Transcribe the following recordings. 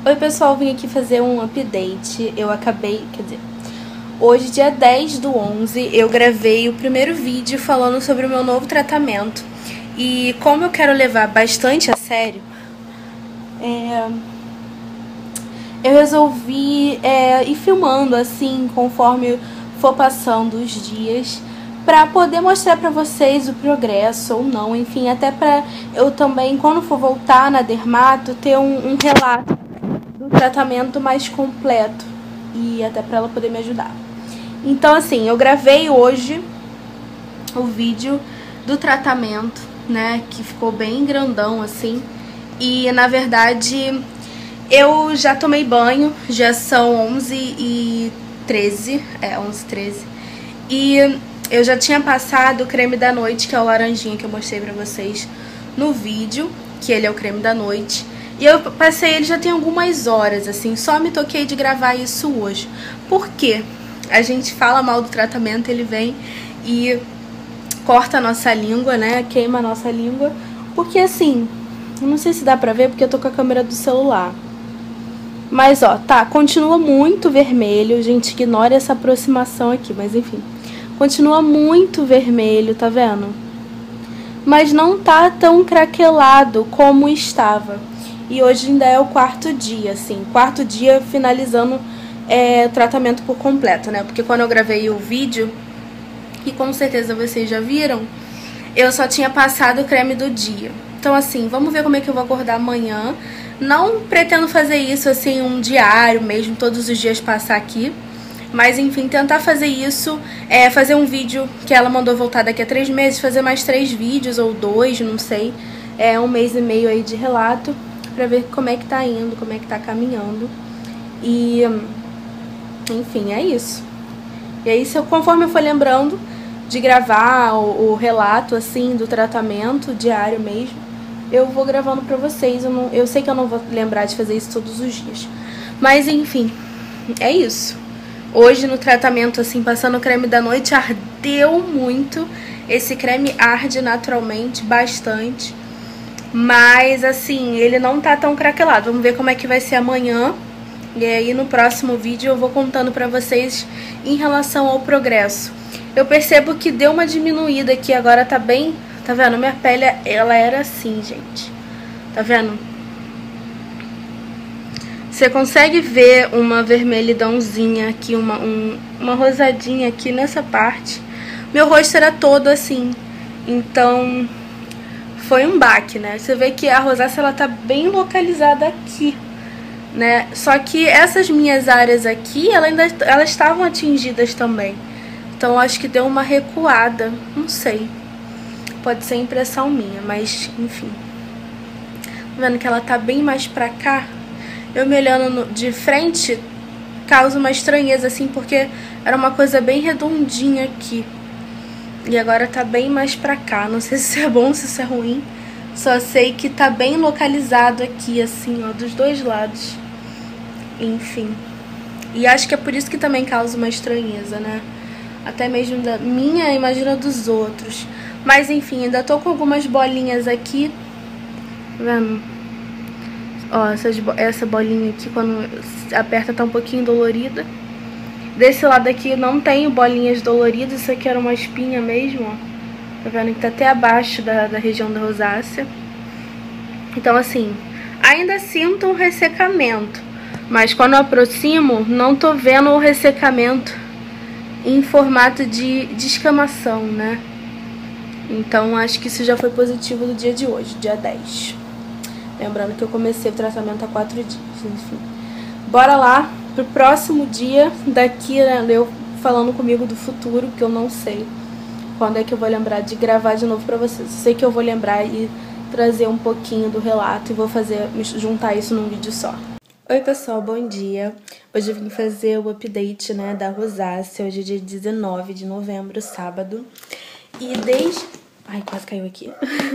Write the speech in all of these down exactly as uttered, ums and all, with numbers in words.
Oi pessoal, vim aqui fazer um update. Eu acabei, quer dizer, hoje dia dez do onze eu gravei o primeiro vídeo falando sobre o meu novo tratamento. E como eu quero levar bastante a sério, é, eu resolvi é, ir filmando assim conforme for passando os dias, pra poder mostrar pra vocês o progresso ou não, enfim, até pra eu também, quando for voltar na dermato, ter um, um relato do tratamento mais completo e até pra ela poder me ajudar. Então assim, eu gravei hoje o vídeo do tratamento, né, que ficou bem grandão assim, e na verdade eu já tomei banho, já são onze e treze, é, onze e treze, e eu já tinha passado o creme da noite, que é o laranjinha que eu mostrei pra vocês no vídeo, que ele é o creme da noite. E eu passei ele já tem algumas horas, assim, só me toquei de gravar isso hoje. Por quê? A gente fala mal do tratamento, ele vem e corta a nossa língua, né? Queima a nossa língua. Porque assim, eu não sei se dá pra ver porque eu tô com a câmera do celular. Mas ó, tá, continua muito vermelho, gente, ignora essa aproximação aqui, mas enfim. Continua muito vermelho, tá vendo? Mas não tá tão craquelado como estava. E hoje ainda é o quarto dia, assim, quarto dia finalizando é, o tratamento por completo, né? Porque quando eu gravei o vídeo, e com certeza vocês já viram, eu só tinha passado o creme do dia. Então assim, vamos ver como é que eu vou acordar amanhã. Não pretendo fazer isso, assim, um diário mesmo, todos os dias passar aqui. Mas enfim, tentar fazer isso, é, fazer um vídeo que ela mandou voltar daqui a três meses, fazer mais três vídeos ou dois, não sei. É um mês e meio aí de relato, pra ver como é que tá indo, como é que tá caminhando. E, enfim, é isso. E aí, se eu, conforme eu for lembrando de gravar o, o relato, assim, do tratamento diário mesmo, eu vou gravando pra vocês. Eu, não, eu sei que eu não vou lembrar de fazer isso todos os dias. Mas, enfim, é isso. Hoje no tratamento, assim, passando o creme da noite, ardeu muito. Esse creme arde naturalmente, bastante. Mas, assim, ele não tá tão craquelado. Vamos ver como é que vai ser amanhã. E aí no próximo vídeo eu vou contando pra vocês em relação ao progresso. Eu percebo que deu uma diminuída aqui, agora tá bem... Tá vendo? Minha pele, ela era assim, gente. Tá vendo? Você consegue ver uma vermelhidãozinha aqui, uma, um, uma rosadinha aqui nessa parte. Meu rosto era todo assim. Então, foi um baque, né? Você vê que a rosácea, ela tá bem localizada aqui, né? Só que essas minhas áreas aqui, ela ainda, elas estavam atingidas também. Então, acho que deu uma recuada. Não sei. Pode ser impressão minha, mas, enfim. Tá vendo que ela tá bem mais pra cá? Eu me olhando no, de frente, causa uma estranheza, assim, porque era uma coisa bem redondinha aqui. E agora tá bem mais pra cá. Não sei se isso é bom, se isso é ruim. Só sei que tá bem localizado aqui, assim, ó, dos dois lados. Enfim. E acho que é por isso que também causa uma estranheza, né? Até mesmo da minha, imagina dos outros. Mas, enfim, ainda tô com algumas bolinhas aqui. Tá vendo? Ó, essas, essa bolinha aqui, quando aperta, tá um pouquinho dolorida. Desse lado aqui não tenho bolinhas doloridas, isso aqui era uma espinha mesmo, ó. Tá vendo que tá até abaixo da, da região da rosácea. Então, assim, ainda sinto um ressecamento. Mas quando eu aproximo, não tô vendo o ressecamento em formato de, de escamação, né? Então, acho que isso já foi positivo no dia de hoje, dia dez. Lembrando que eu comecei o tratamento há quatro dias, enfim. Bora lá pro próximo dia, daqui, né, eu falando comigo do futuro, que eu não sei quando é que eu vou lembrar de gravar de novo pra vocês. Eu sei que eu vou lembrar e trazer um pouquinho do relato e vou fazer, juntar isso num vídeo só. Oi pessoal, bom dia. Hoje eu vim fazer o update, né, da rosácea. Hoje é dia dezenove de novembro, sábado. E desde... Ai, quase caiu aqui.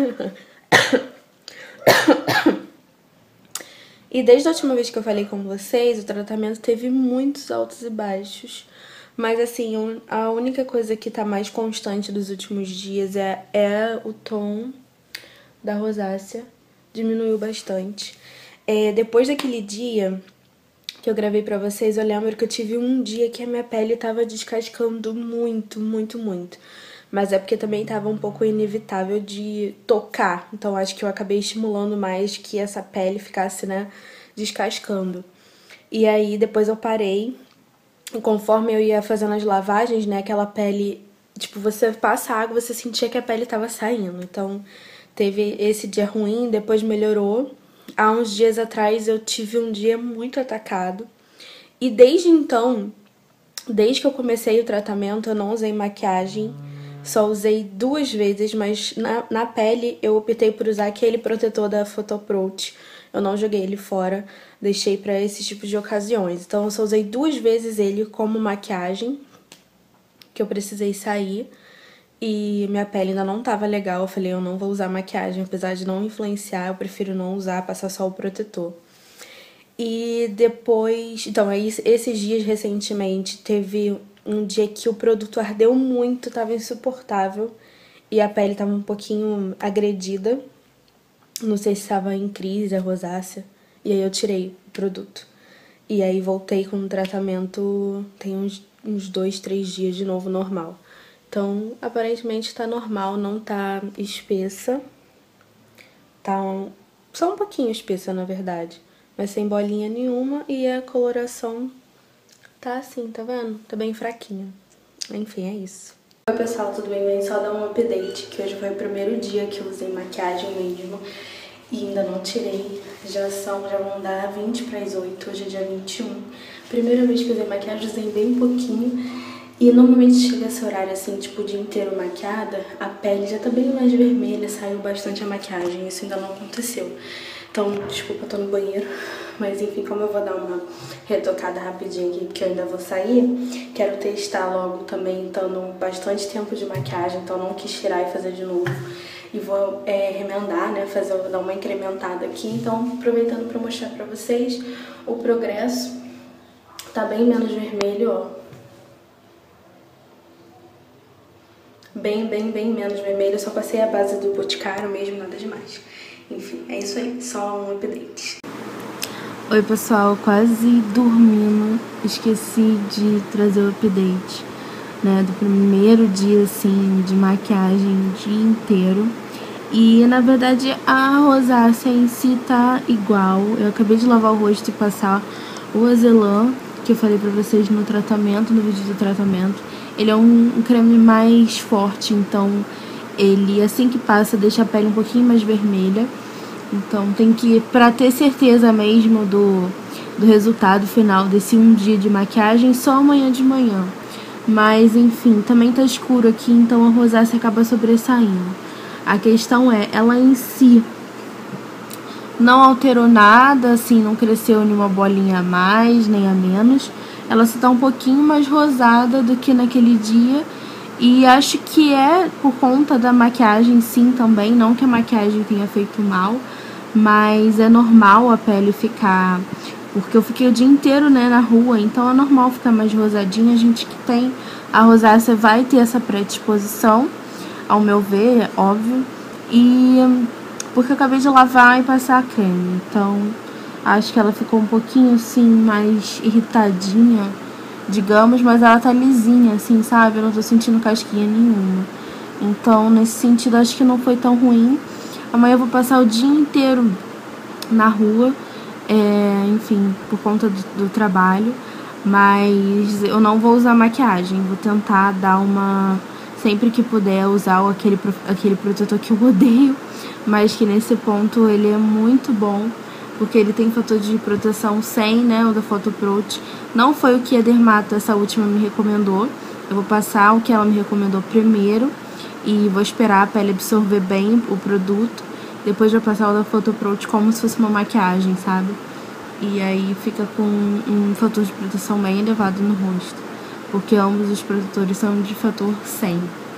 E desde a última vez que eu falei com vocês, o tratamento teve muitos altos e baixos. Mas assim, a única coisa que tá mais constante dos últimos dias é, é o tom da rosácea. Diminuiu bastante. É, depois daquele dia que eu gravei pra vocês, eu lembro que eu tive um dia que a minha pele tava descascando muito, muito, muito. Mas é porque também tava um pouco inevitável de tocar. Então acho que eu acabei estimulando mais que essa pele ficasse, né, descascando. E aí depois eu parei. E conforme eu ia fazendo as lavagens, né, aquela pele... Tipo, você passa água, você sentia que a pele tava saindo. Então teve esse dia ruim, depois melhorou. Há uns dias atrás eu tive um dia muito atacado. E desde então, desde que eu comecei o tratamento, eu não usei maquiagem. Só usei duas vezes, mas na, na pele eu optei por usar aquele protetor da Photo Approach. Eu não joguei ele fora, deixei pra esse tipo de ocasiões. Então eu só usei duas vezes ele como maquiagem, que eu precisei sair. E minha pele ainda não tava legal, eu falei, eu não vou usar maquiagem, apesar de não influenciar, eu prefiro não usar, passar só o protetor. E depois, então, aí esses dias recentemente teve um dia que o produto ardeu muito, tava insuportável e a pele tava um pouquinho agredida. Não sei se estava em crise, a rosácea, e aí eu tirei o produto. E aí voltei com o tratamento tem uns, uns dois, três dias de novo normal. Então, aparentemente tá normal, não tá espessa. Tá um, só um pouquinho espessa, na verdade. Mas sem bolinha nenhuma e a coloração tá assim, tá vendo? Tá bem fraquinha. Enfim, é isso. Oi pessoal, tudo bem? Vem só dar um update, que hoje foi o primeiro dia que eu usei maquiagem mesmo. E ainda não tirei. Já são, já vão dar vinte para as oito, hoje é dia vinte e um. Primeira vez que eu usei maquiagem, usei bem pouquinho. E normalmente chega esse horário assim, tipo o dia inteiro maquiada, a pele já tá bem mais vermelha, saiu bastante a maquiagem, isso ainda não aconteceu. Então, desculpa, eu tô no banheiro, mas enfim, como eu vou dar uma retocada rapidinho aqui, porque eu ainda vou sair, quero testar logo também, estando bastante tempo de maquiagem, então não quis tirar e fazer de novo. E vou é, remendar, né, fazer, dar uma incrementada aqui, então aproveitando pra mostrar pra vocês o progresso, tá bem menos vermelho, ó. Bem, bem, bem menos vermelho, eu só passei a base do Boticário mesmo, nada demais. Enfim, é isso aí, só um update. Oi pessoal, quase dormindo, esqueci de trazer o update, né, do primeiro dia, assim, de maquiagem o dia inteiro. E, na verdade, a rosácea em si tá igual. Eu acabei de lavar o rosto e passar o Azelã, que eu falei pra vocês no tratamento, no vídeo do tratamento. Ele é um, um creme mais forte, então ele, assim que passa, deixa a pele um pouquinho mais vermelha. Então tem que, pra ter certeza mesmo do, do resultado final desse um dia de maquiagem, só amanhã de manhã. Mas, enfim, também tá escuro aqui, então a rosácea acaba sobressaindo. A questão é, ela em si não alterou nada, assim, não cresceu nenhuma bolinha a mais, nem a menos. Ela só tá um pouquinho mais rosada do que naquele dia. E acho que é por conta da maquiagem, sim, também. Não que a maquiagem tenha feito mal, mas é normal a pele ficar... Porque eu fiquei o dia inteiro, né, na rua, então é normal ficar mais rosadinha. A gente que tem a rosácea vai ter essa predisposição, ao meu ver, é óbvio. E porque eu acabei de lavar e passar creme, então acho que ela ficou um pouquinho, assim, mais irritadinha, digamos, mas ela tá lisinha, assim, sabe? Eu não tô sentindo casquinha nenhuma. Então, nesse sentido, acho que não foi tão ruim. Amanhã eu vou passar o dia inteiro na rua, é, enfim, por conta do, do trabalho. Mas eu não vou usar maquiagem, vou tentar dar uma... Sempre que puder usar aquele, aquele protetor que eu odeio, mas que nesse ponto ele é muito bom, porque ele tem fator de proteção cem, né, o da Photo Approach. Não foi o que a dermato, essa última, me recomendou. Eu vou passar o que ela me recomendou primeiro e vou esperar a pele absorver bem o produto. Depois vou passar o da Photo Approach como se fosse uma maquiagem, sabe? E aí fica com um fator de proteção bem elevado no rosto, porque ambos os protetores são de fator cem.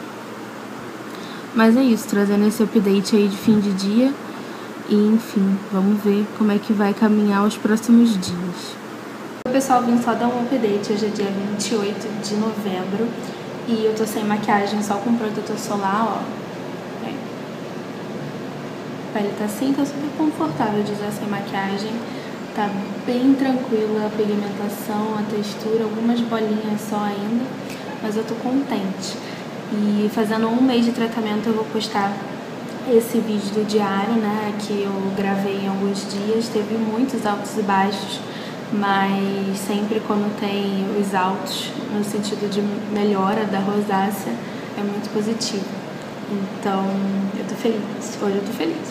Mas é isso, trazendo esse update aí de fim de dia. E, enfim, vamos ver como é que vai caminhar os próximos dias. Oi pessoal, vim só dar um update, hoje é dia vinte e oito de novembro. E eu tô sem maquiagem, só com protetor solar, ó. pele tá assim, tá super confortável de usar sem maquiagem. Tá bem tranquila a pigmentação, a textura, algumas bolinhas só ainda, mas eu tô contente. E fazendo um mês de tratamento eu vou postar esse vídeo do diário, né, que eu gravei em alguns dias. Teve muitos altos e baixos, mas sempre quando tem os altos, no sentido de melhora da rosácea, é muito positivo. Então, eu tô feliz. Hoje eu tô feliz.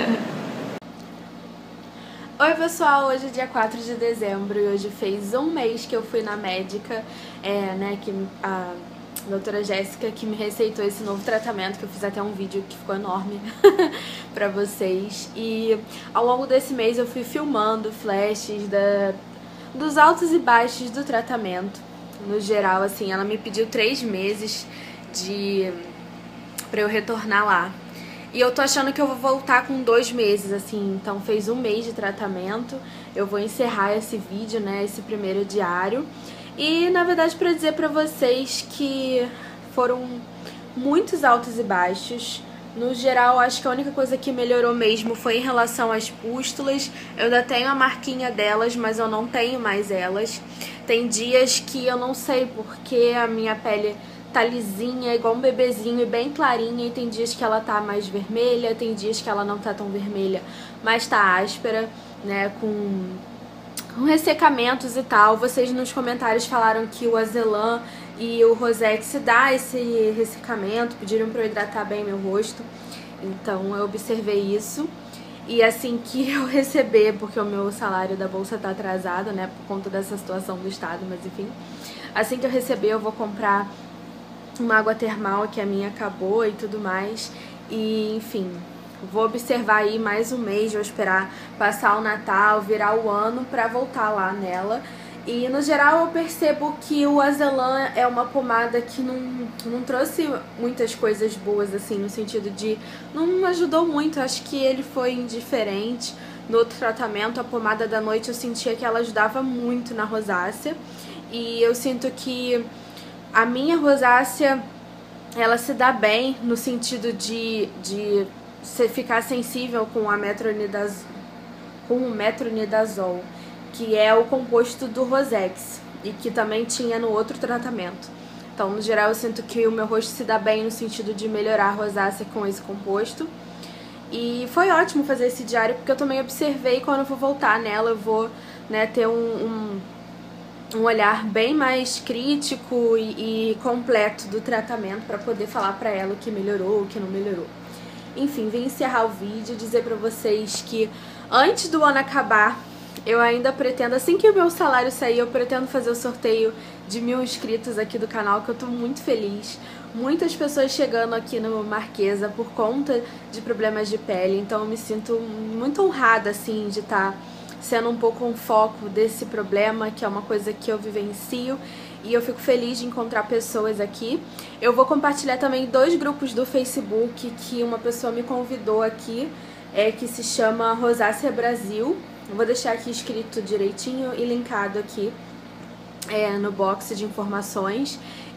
Oi pessoal, hoje é dia quatro de dezembro e hoje fez um mês que eu fui na médica, é, né, que a doutora Jéssica que me receitou esse novo tratamento, que eu fiz até um vídeo que ficou enorme pra vocês. E ao longo desse mês eu fui filmando flashes da, dos altos e baixos do tratamento. No geral, assim, ela me pediu três meses de pra eu retornar lá. E eu tô achando que eu vou voltar com dois meses, assim, então fez um mês de tratamento. Eu vou encerrar esse vídeo, né, esse primeiro diário. E, na verdade, pra dizer pra vocês que foram muitos altos e baixos. No geral, acho que a única coisa que melhorou mesmo foi em relação às pústulas. Eu ainda tenho a marquinha delas, mas eu não tenho mais elas. Tem dias que eu não sei porque a minha pele tá lisinha, igual um bebezinho e bem clarinha, e tem dias que ela tá mais vermelha, tem dias que ela não tá tão vermelha, mas tá áspera, né, com, com ressecamentos e tal. Vocês nos comentários falaram que o Azelã e o Rosex dá esse ressecamento, pediram pra eu hidratar bem meu rosto, então eu observei isso. E assim que eu receber, porque o meu salário da bolsa tá atrasado, né, por conta dessa situação do estado, mas enfim, assim que eu receber eu vou comprar uma água termal, que a minha acabou e tudo mais. E enfim, vou observar aí mais um mês, vou esperar passar o Natal, virar o ano pra voltar lá nela. E no geral eu percebo que o Azelã é uma pomada que não, não trouxe muitas coisas boas, assim, no sentido de não ajudou muito. Acho que ele foi indiferente. No outro tratamento, a pomada da noite, eu sentia que ela ajudava muito na rosácea. E eu sinto que a minha rosácea, ela se dá bem no sentido de, de ficar sensível com a metronidazol, com o metronidazol, que é o composto do Rosex e que também tinha no outro tratamento. Então, no geral, eu sinto que o meu rosto se dá bem no sentido de melhorar a rosácea com esse composto. E foi ótimo fazer esse diário, porque eu também observei, quando eu for voltar nela, eu vou, né, ter um... um um olhar bem mais crítico e, e completo do tratamento para poder falar para ela o que melhorou, o que não melhorou. Enfim, vim encerrar o vídeo, dizer para vocês que antes do ano acabar, eu ainda pretendo, assim que o meu salário sair, eu pretendo fazer o sorteio de mil inscritos aqui do canal, que eu tô muito feliz. Muitas pessoas chegando aqui no Marquesa por conta de problemas de pele, então eu me sinto muito honrada, assim, de estar sendo um pouco um foco desse problema, que é uma coisa que eu vivencio, e eu fico feliz de encontrar pessoas aqui. Eu vou compartilhar também dois grupos do Facebook que uma pessoa me convidou aqui, é, que se chama Rosácea Brasil. Eu vou deixar aqui escrito direitinho e linkado aqui é, no box de informações.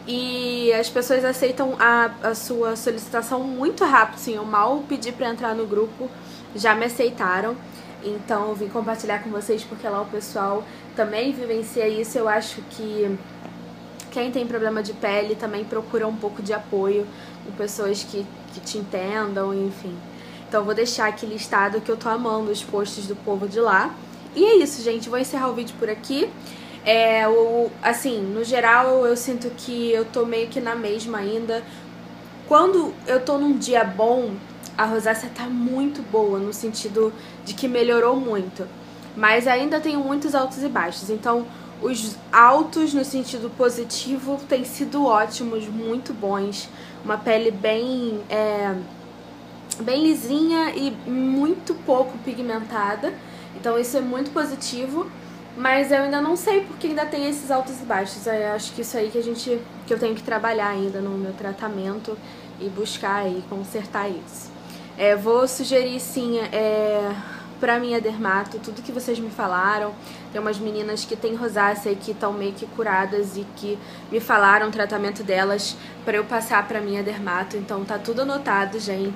E as pessoas aceitam a, a sua solicitação muito rápido, sim. Eu mal pedi pra entrar no grupo, já me aceitaram. Então eu vim compartilhar com vocês porque lá o pessoal também vivencia isso. Eu acho que quem tem problema de pele também procura um pouco de apoio com pessoas que, que te entendam, enfim. Então eu vou deixar aqui listado que eu tô amando os posts do povo de lá. E é isso, gente. Vou encerrar o vídeo por aqui. É, o, assim, no geral eu sinto que eu tô meio que na mesma ainda. Quando eu tô num dia bom, a rosácea tá muito boa, no sentido de que melhorou muito. Mas ainda tenho muitos altos e baixos. Então, os altos, no sentido positivo, têm sido ótimos, muito bons. Uma pele bem, é, bem lisinha e muito pouco pigmentada. Então, isso é muito positivo. Mas eu ainda não sei porque ainda tem esses altos e baixos. Eu acho que isso aí que, a gente, que eu tenho que trabalhar ainda no meu tratamento e buscar e consertar isso. É, vou sugerir sim é, pra minha dermato tudo que vocês me falaram. Tem umas meninas que têm rosácea e que estão meio que curadas e que me falaram o tratamento delas pra eu passar pra minha dermato. Então tá tudo anotado, gente.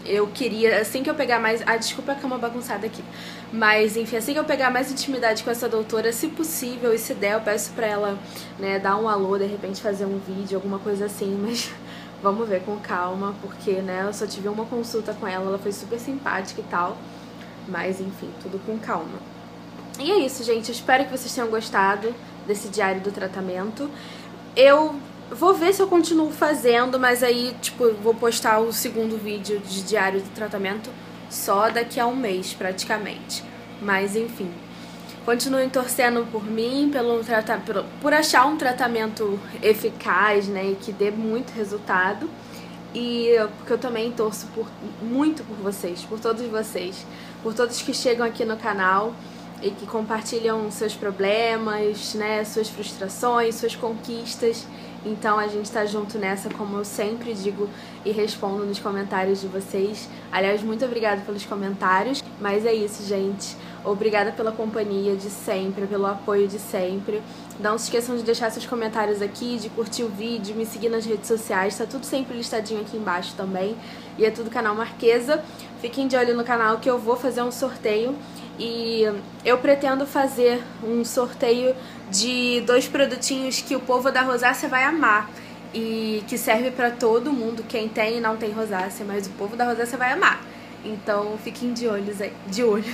eu queria, assim que eu pegar mais... Ah, desculpa a cama bagunçada aqui. Mas, enfim, assim que eu pegar mais intimidade com essa doutora, se possível e se der, eu peço pra ela, né, dar um alô, de repente fazer um vídeo, alguma coisa assim, mas vamos ver com calma, porque, né, eu só tive uma consulta com ela, ela foi super simpática e tal, mas, enfim, tudo com calma. E é isso, gente, eu espero que vocês tenham gostado desse diário do tratamento. Eu vou ver se eu continuo fazendo, mas aí, tipo, vou postar o segundo vídeo de diário do tratamento só daqui a um mês, praticamente. Mas, enfim, continuem torcendo por mim, pelo trata... por achar um tratamento eficaz, né, e que dê muito resultado. E porque eu também torço por, muito por vocês, por todos vocês, por todos que chegam aqui no canal e que compartilham seus problemas, né, suas frustrações, suas conquistas. Então a gente tá junto nessa, como eu sempre digo e respondo nos comentários de vocês. Aliás, muito obrigada pelos comentários. Mas é isso, gente. Obrigada pela companhia de sempre, pelo apoio de sempre. Não se esqueçam de deixar seus comentários aqui, de curtir o vídeo, me seguir nas redes sociais. Tá tudo sempre listadinho aqui embaixo também. E é tudo canal Marquesa. Fiquem de olho no canal que eu vou fazer um sorteio. E eu pretendo fazer um sorteio de dois produtinhos que o povo da rosácea vai amar e que serve pra todo mundo, quem tem e não tem rosácea, mas o povo da rosácea vai amar. Então fiquem de olhos aí, de olho.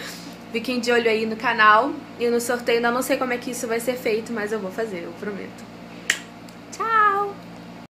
Fiquem de olho aí no canal e no sorteio. Ainda não sei como é que isso vai ser feito, mas eu vou fazer, eu prometo.